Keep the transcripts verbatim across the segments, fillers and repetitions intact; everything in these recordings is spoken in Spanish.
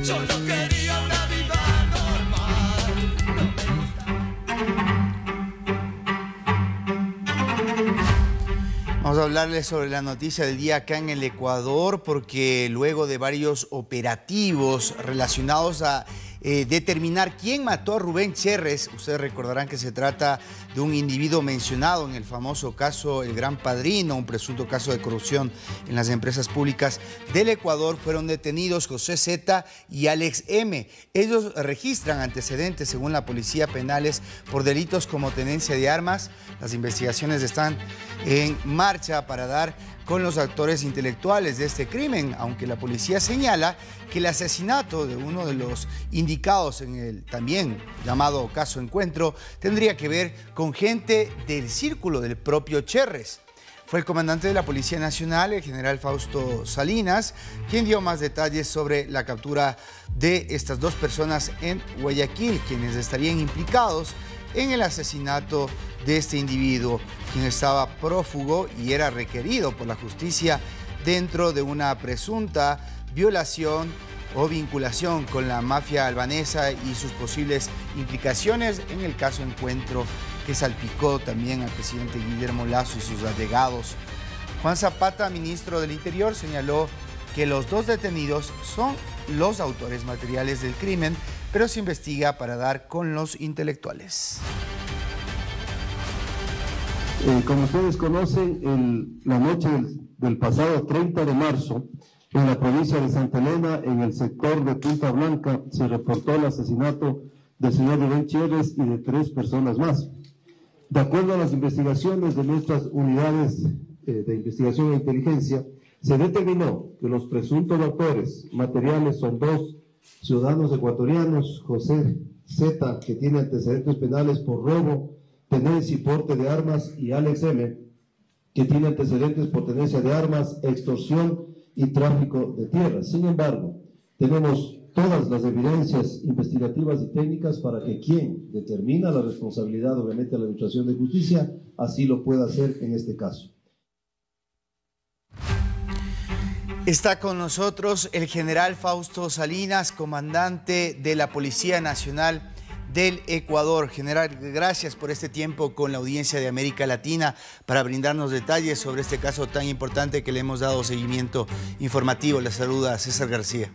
Solo quería una vida normal. Vamos a hablarles sobre la noticia del día acá en el Ecuador, porque luego de varios operativos relacionados a eh, determinar quién mató a Rubén Cherres, ustedes recordarán que se trata de un individuo mencionado en el famoso caso El Gran Padrino, un presunto caso de corrupción en las empresas públicas del Ecuador, fueron detenidos José Z y Alex M. Ellos registran antecedentes, según la policía, penales por delitos como tenencia de armas. Las investigaciones están en marcha para dar con los actores intelectuales de este crimen, aunque la policía señala que el asesinato de uno de los indicados en el también llamado caso Encuentro tendría que ver con gente del círculo del propio Cherres. Fue el comandante de la Policía Nacional, el general Fausto Salinas, quien dio más detalles sobre la captura de estas dos personas en Guayaquil, quienes estarían implicados en el asesinato de este individuo, quien estaba prófugo y era requerido por la justicia dentro de una presunta violación o vinculación con la mafia albanesa y sus posibles implicaciones en el caso Encuentro, que salpicó también al presidente Guillermo Lasso y sus allegados. Juan Zapata, ministro del Interior, señaló que los dos detenidos son los autores materiales del crimen, pero se investiga para dar con los intelectuales. Eh, como ustedes conocen, el, la noche del, del pasado treinta de marzo, en la provincia de Santa Elena, en el sector de Punta Blanca, se reportó el asesinato del señor Rubén Cherres y de tres personas más. De acuerdo a las investigaciones de nuestras unidades eh, de investigación e inteligencia, se determinó que los presuntos autores materiales son dos ciudadanos ecuatorianos, José Z, que tiene antecedentes penales por robo, tenencia y porte de armas, y Alex M, que tiene antecedentes por tenencia de armas, extorsión y tráfico de tierras. Sin embargo, tenemos todas las evidencias investigativas y técnicas para que quien determina la responsabilidad, obviamente, de la Administración de Justicia, así lo pueda hacer en este caso. Está con nosotros el general Fausto Salinas, comandante de la Policía Nacional del Ecuador. General, gracias por este tiempo con la audiencia de América Latina para brindarnos detalles sobre este caso tan importante que le hemos dado seguimiento informativo. Le saluda César García.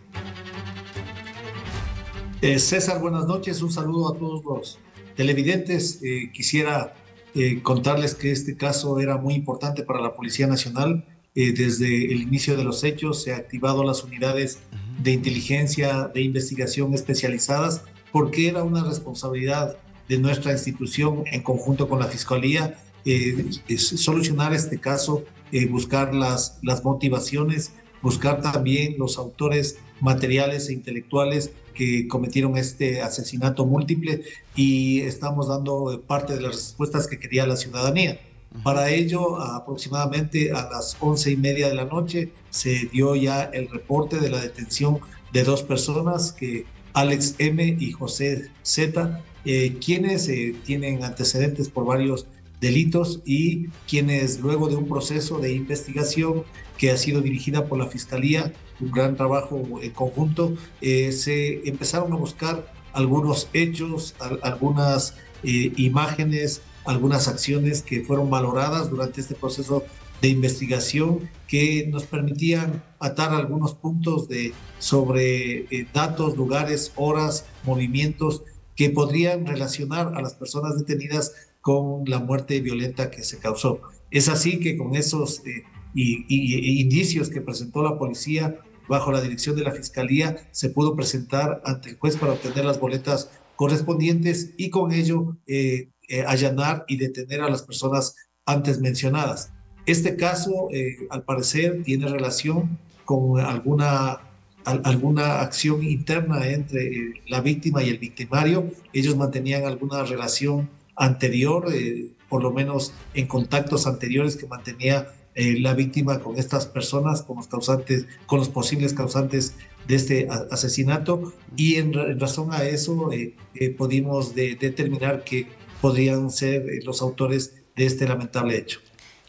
Eh, César, buenas noches. Un saludo a todos los televidentes. Eh, quisiera eh, contarles que este caso era muy importante para la Policía Nacional. Eh, desde el inicio de los hechos se han activado las unidades de inteligencia, de investigación especializadas, porque era una responsabilidad de nuestra institución en conjunto con la Fiscalía eh, solucionar este caso, eh, buscar las, las motivaciones, buscar también los autores materiales e intelectuales que cometieron este asesinato múltiple, y estamos dando parte de las respuestas que quería la ciudadanía. Para ello, aproximadamente a las once y media de la noche, se dio ya el reporte de la detención de dos personas, que Alex M y José Z, eh, quienes eh, tienen antecedentes por varios delitos y quienes, luego de un proceso de investigación que ha sido dirigida por la Fiscalía, un gran trabajo en conjunto, eh, se empezaron a buscar algunos hechos, al, algunas eh, imágenes, algunas acciones que fueron valoradas durante este proceso de investigación, que nos permitían atar algunos puntos de, sobre eh, datos, lugares, horas, movimientos que podrían relacionar a las personas detenidas con la muerte violenta que se causó. Es así que con esos eh, y, y, y indicios que presentó la policía bajo la dirección de la Fiscalía, se pudo presentar ante el juez para obtener las boletas correspondientes y con ello eh, eh, allanar y detener a las personas antes mencionadas. Este caso, eh, al parecer, tiene relación con alguna, al, alguna acción interna entre eh, la víctima y el victimario. Ellos mantenían alguna relación anterior, eh, por lo menos en contactos anteriores que mantenía eh, la víctima con estas personas, con los causantes, con los posibles causantes de este asesinato, y en, en razón a eso eh, eh, pudimos de, determinar que podrían ser eh, los autores de este lamentable hecho.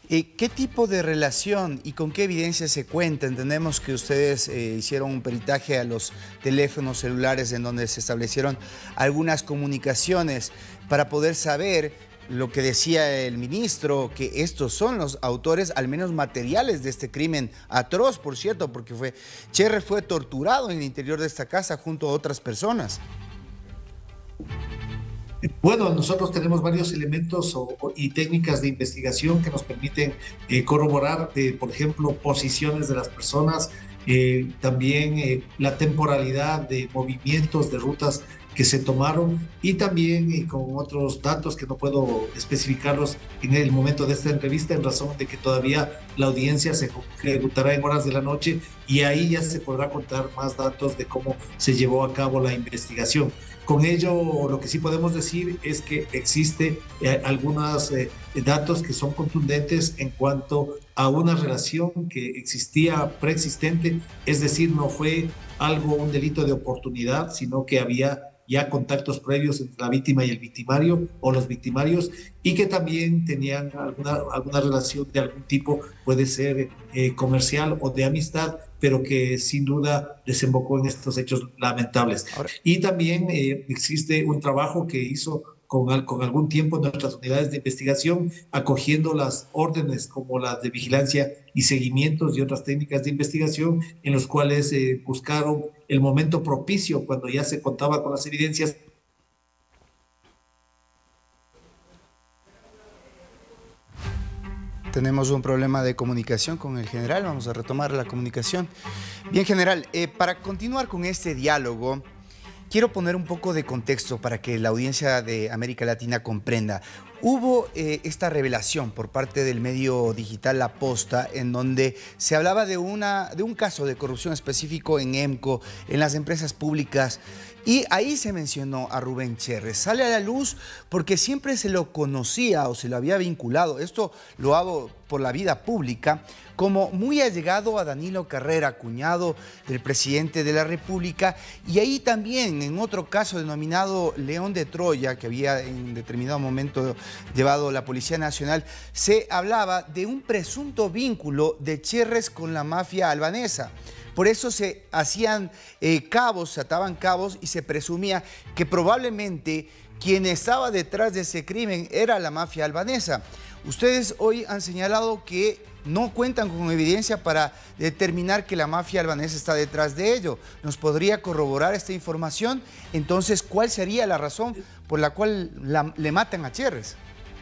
Eh, ¿Qué tipo de relación y con qué evidencia se cuenta? Entendemos que ustedes eh, hicieron un peritaje a los teléfonos celulares en donde se establecieron algunas comunicaciones para poder saber lo que decía el ministro, que estos son los autores, al menos materiales, de este crimen atroz, por cierto, porque fue Cherres fue torturado en el interior de esta casa junto a otras personas. Bueno, nosotros tenemos varios elementos o, o, y técnicas de investigación que nos permiten eh, corroborar, eh, por ejemplo, posiciones de las personas, eh, también eh, la temporalidad de movimientos, de rutas que se tomaron, y también eh, con otros datos que no puedo especificarlos en el momento de esta entrevista, en razón de que todavía la audiencia se ejecutará en horas de la noche y ahí ya se podrá contar más datos de cómo se llevó a cabo la investigación. Con ello, lo que sí podemos decir es que existe eh, algunos eh, datos que son contundentes en cuanto a una relación que existía preexistente, es decir, no fue algo, un delito de oportunidad, sino que había ya contactos previos entre la víctima y el victimario o los victimarios, y que también tenían alguna, alguna relación de algún tipo, puede ser eh, comercial o de amistad, pero que sin duda desembocó en estos hechos lamentables. Ahora, y también eh, existe un trabajo que hizo con, con algún tiempo nuestras unidades de investigación, acogiendo las órdenes como las de vigilancia y seguimientos y otras técnicas de investigación, en los cuales eh, buscaron el momento propicio cuando ya se contaba con las evidencias. Tenemos un problema de comunicación con el general, vamos a retomar la comunicación. Bien, general, eh, para continuar con este diálogo, quiero poner un poco de contexto para que la audiencia de América Latina comprenda. Hubo eh, esta revelación por parte del medio digital La Posta, en donde se hablaba de, una, de un caso de corrupción específico en EMCO, en las empresas públicas, y ahí se mencionó a Rubén Cherres. Sale a la luz porque siempre se lo conocía o se lo había vinculado, esto lo hago por la vida pública, como muy allegado a Danilo Carrera, cuñado del presidente de la República, y ahí también en otro caso denominado León de Troya, que había en determinado momento llevado la Policía Nacional, se hablaba de un presunto vínculo de Cherres con la mafia albanesa. Por eso se hacían eh, cabos, se ataban cabos y se presumía que probablemente quien estaba detrás de ese crimen era la mafia albanesa. Ustedes hoy han señalado que no cuentan con evidencia para determinar que la mafia albanesa está detrás de ello. ¿Nos podría corroborar esta información? Entonces, ¿cuál sería la razón por la cual la, le matan a Cherres?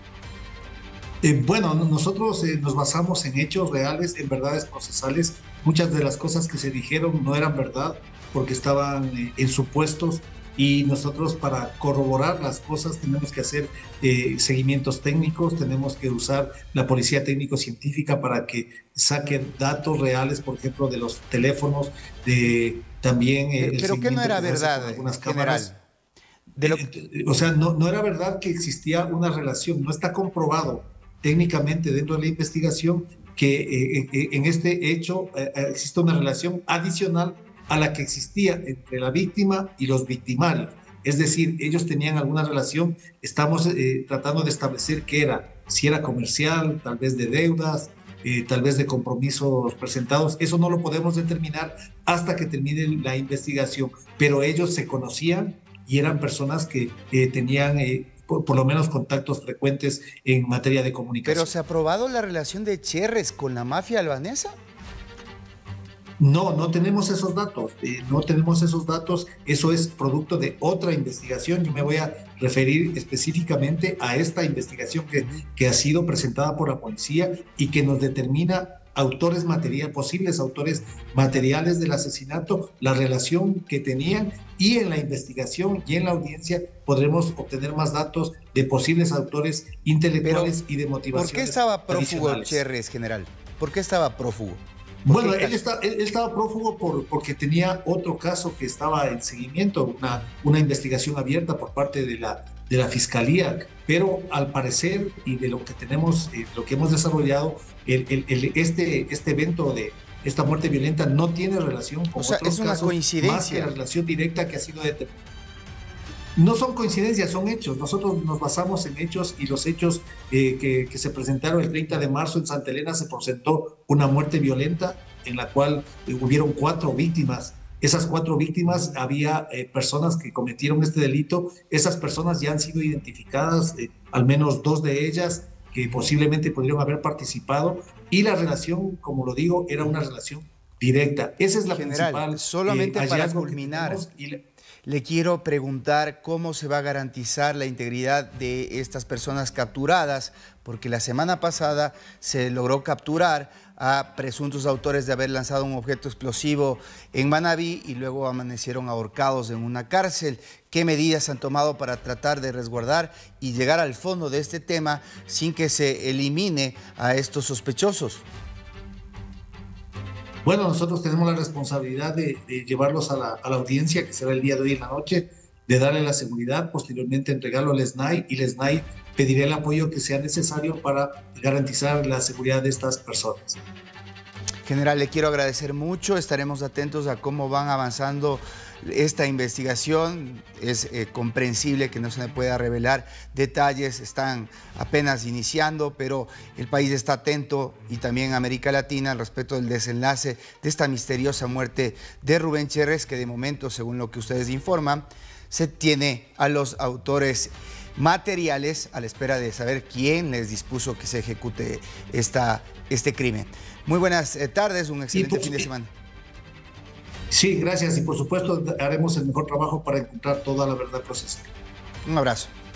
Eh, bueno, nosotros eh, nos basamos en hechos reales, en verdades procesales. Muchas de las cosas que se dijeron no eran verdad porque estaban eh, en supuestos, y nosotros para corroborar las cosas tenemos que hacer eh, seguimientos técnicos, tenemos que usar la policía técnico-científica para que saquen datos reales, por ejemplo, de los teléfonos, de también... Eh, pero pero ¿qué no era verdad, algunas cámaras? De lo... O sea, no, no era verdad que existía una relación, no está comprobado técnicamente dentro de la investigación que eh, eh, en este hecho eh, existe una relación adicional a la que existía entre la víctima y los victimarios. Es decir, ellos tenían alguna relación, estamos eh, tratando de establecer qué era, si era comercial, tal vez de deudas, eh, tal vez de compromisos presentados. Eso no lo podemos determinar hasta que termine la investigación, pero ellos se conocían y eran personas que eh, tenían... Eh, Por, por lo menos contactos frecuentes en materia de comunicación. ¿Pero se ha probado la relación de Cherres con la mafia albanesa? No, no tenemos esos datos, eh, no tenemos esos datos, eso es producto de otra investigación. Yo me voy a referir específicamente a esta investigación que, que ha sido presentada por la policía y que nos determina autores materiales, posibles autores materiales del asesinato, la relación que tenían, y en la investigación y en la audiencia podremos obtener más datos de posibles autores intelectuales Pero, y de motivación. ¿Por qué estaba prófugo Cherres, general? ¿Por qué estaba prófugo? Bueno, él, está, él, él estaba prófugo por, porque tenía otro caso que estaba en seguimiento, una, una investigación abierta por parte de la, de la Fiscalía, pero al parecer, y de lo que tenemos, eh, lo que hemos desarrollado, el, el, el, este, este evento de esta muerte violenta no tiene relación con o sea, otros es una casos, coincidencia. Más que la relación directa que ha sido determinada. No son coincidencias, son hechos. Nosotros nos basamos en hechos y los hechos eh, que, que se presentaron el treinta de marzo en Santa Elena se presentó una muerte violenta en la cual eh, hubieron cuatro víctimas. Esas cuatro víctimas, había eh, personas que cometieron este delito. Esas personas ya han sido identificadas, eh, al menos dos de ellas que posiblemente podrían haber participado, y la relación, como lo digo, era una relación directa. Esa es la General, principal solamente eh, para culminar, le quiero preguntar cómo se va a garantizar la integridad de estas personas capturadas, porque la semana pasada se logró capturar a presuntos autores de haber lanzado un objeto explosivo en Manabí y luego amanecieron ahorcados en una cárcel. ¿Qué medidas han tomado para tratar de resguardar y llegar al fondo de este tema sin que se elimine a estos sospechosos? Bueno, nosotros tenemos la responsabilidad de, de llevarlos a la, a la audiencia, que será el día de hoy en la noche, de darle la seguridad, posteriormente entregarlo al S N A I, y el S N A I pedirá el apoyo que sea necesario para garantizar la seguridad de estas personas. General, le quiero agradecer mucho, estaremos atentos a cómo van avanzando esta investigación. Es eh, comprensible que no se le pueda revelar detalles, están apenas iniciando, pero el país está atento, y también América Latina, al respecto del desenlace de esta misteriosa muerte de Rubén Cherres, que de momento, según lo que ustedes informan, se tiene a los autores materiales a la espera de saber quién les dispuso que se ejecute esta, este crimen. Muy buenas eh, tardes, un excelente pues, fin de semana. Sí, gracias, y por supuesto haremos el mejor trabajo para encontrar toda la verdad procesal. Un abrazo.